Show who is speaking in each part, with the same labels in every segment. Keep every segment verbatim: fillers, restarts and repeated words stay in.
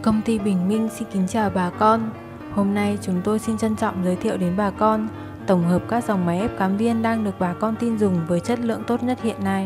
Speaker 1: Công ty Bình Minh xin kính chào bà con. Hôm nay chúng tôi xin trân trọng giới thiệu đến bà con tổng hợp các dòng máy ép cám viên đang được bà con tin dùng với chất lượng tốt nhất hiện nay.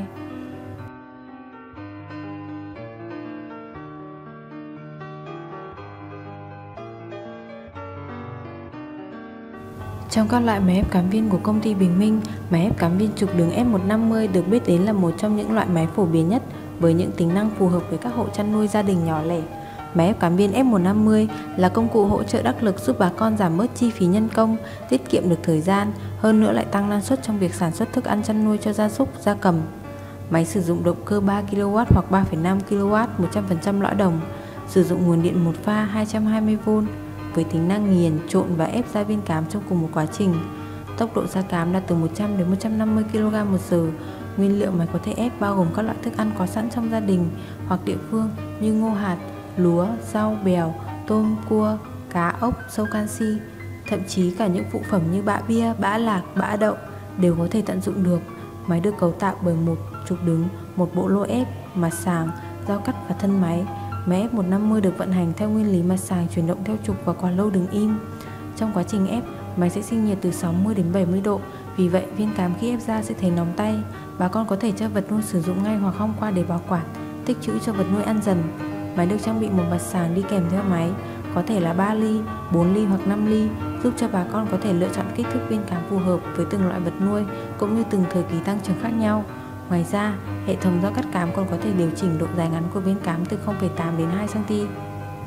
Speaker 1: Trong các loại máy ép cám viên của công ty Bình Minh, máy ép cám viên trục đường F một năm mươi được biết đến là một trong những loại máy phổ biến nhất với những tính năng phù hợp với các hộ chăn nuôi gia đình nhỏ lẻ. Máy ép cám viên F một năm mươi là công cụ hỗ trợ đắc lực giúp bà con giảm bớt chi phí nhân công, tiết kiệm được thời gian, hơn nữa lại tăng năng suất trong việc sản xuất thức ăn chăn nuôi cho gia súc, gia cầm. Máy sử dụng động cơ ba ki lô oát hoặc ba phẩy năm ki lô oát một trăm phần trăm lõi đồng, sử dụng nguồn điện một pha hai trăm hai mươi vôn với tính năng nghiền, trộn và ép ra viên cám trong cùng một quá trình. Tốc độ ra cám đạt từ một trăm đến một trăm năm mươi ki lô gam một giờ. Nguyên liệu máy có thể ép bao gồm các loại thức ăn có sẵn trong gia đình hoặc địa phương như ngô hạt, lúa, rau, bèo, tôm, cua, cá, ốc, sâu canxi. Thậm chí cả những phụ phẩm như bã bia, bã lạc, bã đậu đều có thể tận dụng được. Máy được cấu tạo bởi một trục đứng, một bộ lô ép, mặt sàng, dao cắt và thân máy. Máy ép một năm mươi được vận hành theo nguyên lý mặt sàng chuyển động theo trục và quả lô đứng im. Trong quá trình ép, máy sẽ sinh nhiệt từ sáu mươi đến bảy mươi độ, vì vậy viên cám khi ép ra sẽ thấy nóng tay. Bà con có thể cho vật nuôi sử dụng ngay hoặc hôm qua để bảo quản, tích trữ cho vật nuôi ăn dần. Máy được trang bị một mặt sàng đi kèm theo máy, có thể là ba ly, bốn ly hoặc năm ly, giúp cho bà con có thể lựa chọn kích thước viên cám phù hợp với từng loại vật nuôi cũng như từng thời kỳ tăng trưởng khác nhau. Ngoài ra, hệ thống dao cắt cám còn có thể điều chỉnh độ dài ngắn của viên cám từ không phẩy tám đến hai xăng ti mét.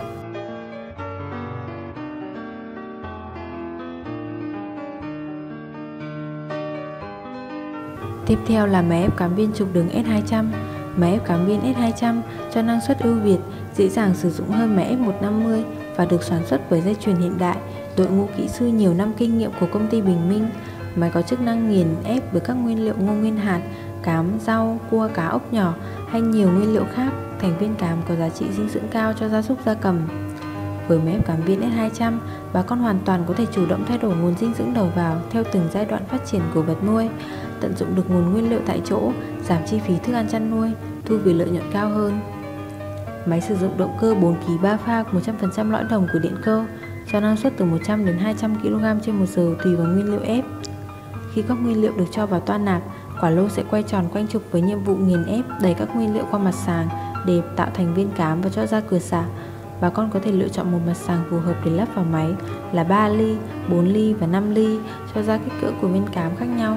Speaker 1: Tiếp theo là máy ép cám viên trục đường S hai trăm. Máy ép cám viên S hai trăm cho năng suất ưu việt, dễ dàng sử dụng hơn máy ép một năm mươi và được sản xuất bởi dây chuyền hiện đại, đội ngũ kỹ sư nhiều năm kinh nghiệm của công ty Bình Minh. Máy có chức năng nghiền ép với các nguyên liệu ngô nguyên hạt, cám, rau, cua, cá, ốc nhỏ hay nhiều nguyên liệu khác thành viên cám có giá trị dinh dưỡng cao cho gia súc gia cầm. Với máy ép cám viên S hai trăm, bà con hoàn toàn có thể chủ động thay đổi nguồn dinh dưỡng đầu vào theo từng giai đoạn phát triển của vật nuôi, tận dụng được nguồn nguyên liệu tại chỗ, giảm chi phí thức ăn chăn nuôi, thu về lợi nhuận cao hơn. Máy sử dụng động cơ bốn ki lô ba pha một trăm phần trăm lõi đồng của điện cơ, cho năng suất từ một trăm đến hai trăm ki lô gam trên một giờ tùy vào nguyên liệu ép. Khi các nguyên liệu được cho vào toa nạp, quả lô sẽ quay tròn quanh trục với nhiệm vụ nghiền ép đẩy các nguyên liệu qua mặt sàng để tạo thành viên cám và cho ra cửa xả. Bà con có thể lựa chọn một mặt sàng phù hợp để lắp vào máy là ba ly, bốn ly và năm ly cho ra kích cỡ của viên cám khác nhau.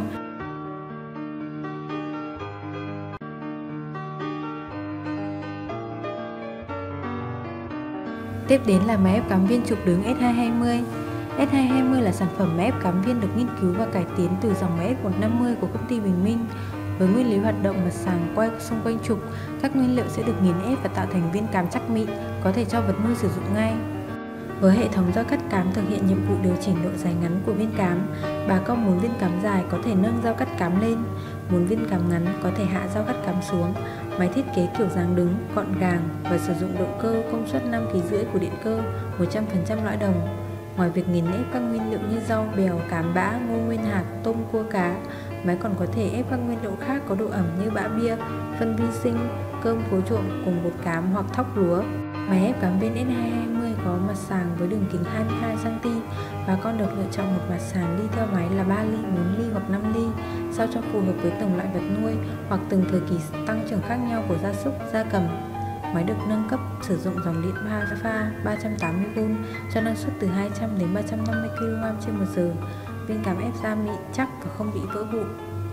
Speaker 1: Tiếp đến là máy ép cám viên trục đứng S hai hai mươi. S hai hai mươi là sản phẩm máy ép cám viên được nghiên cứu và cải tiến từ dòng máy ép một năm mươi của công ty Bình Minh. Với nguyên lý hoạt động mặt sàng quay xung quanh trục, các nguyên liệu sẽ được nghiền ép và tạo thành viên cám chắc mịn, có thể cho vật nuôi sử dụng ngay. Với hệ thống dao cắt cám thực hiện nhiệm vụ điều chỉnh độ dài ngắn của viên cám, bà con muốn viên cám dài có thể nâng dao cắt cám lên, muốn viên cám ngắn có thể hạ dao cắt cám xuống. Máy thiết kế kiểu dáng đứng, gọn gàng và sử dụng động cơ công suất năm ki lô vôn rưỡi của điện cơ, một trăm phần trăm lõi đồng. Ngoài việc nghiền ép các nguyên liệu như rau, bèo, cám bã, ngô nguyên hạt, tôm, cua, cá, máy còn có thể ép các nguyên liệu khác có độ ẩm như bã bia, phân vi sinh, cơm phối trộn cùng bột cám hoặc thóc lúa. Máy ép cám viên S hai hai mươi có mặt sàng với đường kính hai mươi hai xăng ti mét. Bà con được lựa chọn một mặt sàng đi theo máy là ba ly, bốn ly hoặc năm ly, sao cho phù hợp với từng loại vật nuôi hoặc từng thời kỳ tăng trưởng khác nhau của gia súc, gia cầm. Máy được nâng cấp sử dụng dòng điện ba pha ba trăm tám mươi vôn cho năng suất từ hai trăm đến ba trăm năm mươi ki lô gam trên một giờ. Viên cám ép ra mịn, chắc và không bị vỡ vụn.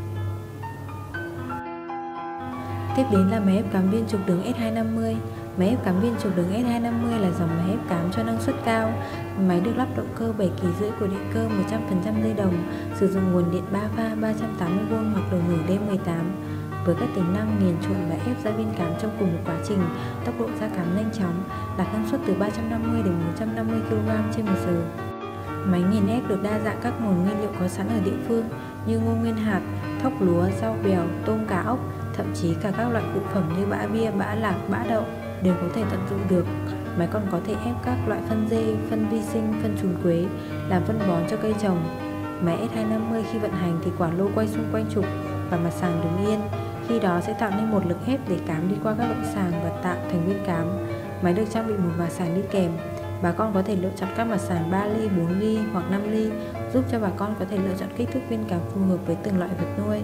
Speaker 1: Tiếp đến là máy ép cám viên trục đứng S hai năm mươi. Máy ép cám viên trục đường S hai năm mươi là dòng máy ép cám cho năng suất cao. Máy được lắp động cơ bảy ki lô vôn rưỡi của điện cơ một trăm phần trăm dây đồng, sử dụng nguồn điện ba pha ba trăm tám mươi vôn hoặc đầu nổ D mười tám. Với các tính năng nghiền trộn và ép ra viên cám trong cùng một quá trình, tốc độ ra cám nhanh chóng, đạt năng suất từ ba trăm năm mươi đến một trăm năm mươi ki lô gam trên một giờ. Máy nghiền ép được đa dạng các nguồn nguyên liệu có sẵn ở địa phương như ngô nguyên hạt, thóc lúa, rau bèo, tôm, cá, ốc, thậm chí cả các loại phụ phẩm như bã bia, bã lạc, bã đậu đều có thể tận dụng được. Máy còn có thể ép các loại phân dê, phân vi sinh, phân trùn quế làm phân bón cho cây trồng. Máy S hai năm mươi khi vận hành thì quả lô quay xung quanh trục và mặt sàng đứng yên. Khi đó sẽ tạo nên một lực ép để cám đi qua các loại sàng và tạo thành viên cám. Máy được trang bị một mạ sàng đi kèm. Bà con có thể lựa chọn các mạ sàng ba ly, bốn ly hoặc năm ly, giúp cho bà con có thể lựa chọn kích thước viên cám phù hợp với từng loại vật nuôi.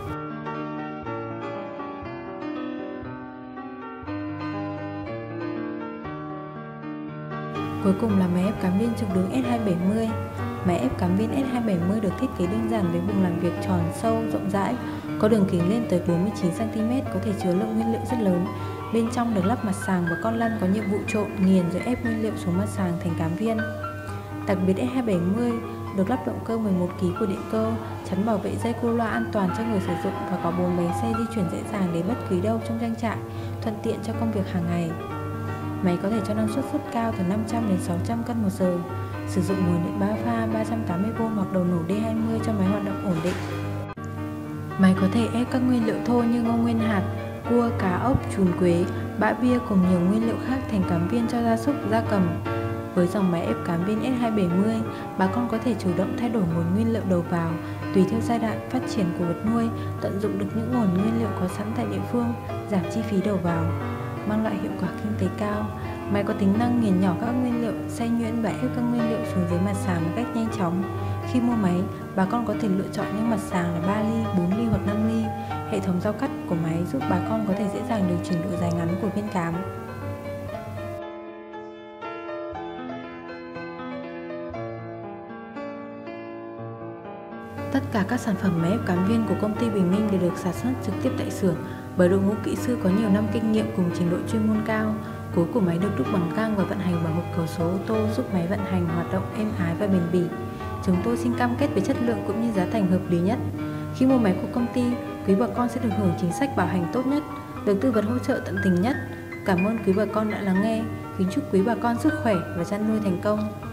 Speaker 1: Cuối cùng là máy ép cám viên trục đường S hai bảy mươi. Máy ép cám viên S hai bảy mươi được thiết kế đơn giản với vùng làm việc tròn, sâu, rộng rãi, có đường kính lên tới bốn mươi chín xăng ti mét, có thể chứa lượng nguyên liệu rất lớn. Bên trong được lắp mặt sàng và con lăn có nhiệm vụ trộn, nghiền rồi ép nguyên liệu xuống mặt sàng thành cám viên. Đặc biệt S hai bảy mươi được lắp động cơ mười một ki lô gam của điện cơ, chắn bảo vệ dây cô loa an toàn cho người sử dụng và có bốn bánh xe di chuyển dễ dàng đến bất cứ đâu trong trang trại, thuận tiện cho công việc hàng ngày. Máy có thể cho năng suất rất cao từ năm trăm đến sáu trăm cân một giờ, sử dụng nguồn điện ba pha ba trăm tám mươi vôn hoặc đầu nổ D hai mươi cho máy hoạt động ổn định. Máy có thể ép các nguyên liệu thô như ngô nguyên hạt, cua, cá, ốc, trùn quế, bã bia cùng nhiều nguyên liệu khác thành cám viên cho gia súc, gia cầm. Với dòng máy ép cám viên S hai bảy mươi, bà con có thể chủ động thay đổi nguồn nguyên liệu đầu vào tùy theo giai đoạn phát triển của vật nuôi, tận dụng được những nguồn nguyên liệu có sẵn tại địa phương, giảm chi phí đầu vào, mang lại hiệu quả kinh tế cao. Máy có tính năng nghiền nhỏ các nguyên liệu, xay nhuyễn và ép các nguyên liệu xuống dưới mặt sàng một cách nhanh chóng. Khi mua máy, bà con có thể lựa chọn những mặt sàng là ba ly, bốn ly hoặc năm ly. Hệ thống dao cắt của máy giúp bà con có thể dễ dàng điều chỉnh độ dài ngắn của viên cám. Tất cả các sản phẩm máy ép cám viên của công ty Bình Minh đều được sản xuất trực tiếp tại xưởng bởi đội ngũ kỹ sư có nhiều năm kinh nghiệm cùng trình độ chuyên môn cao. Cối của máy được đúc bằng gang và vận hành bằng hộp cầu số ô tô, giúp máy vận hành hoạt động êm ái và bền bỉ. Chúng tôi xin cam kết về chất lượng cũng như giá thành hợp lý nhất. Khi mua máy của công ty, quý bà con sẽ được hưởng chính sách bảo hành tốt nhất, được tư vấn hỗ trợ tận tình nhất. Cảm ơn quý bà con đã lắng nghe. Kính chúc quý bà con sức khỏe và chăn nuôi thành công.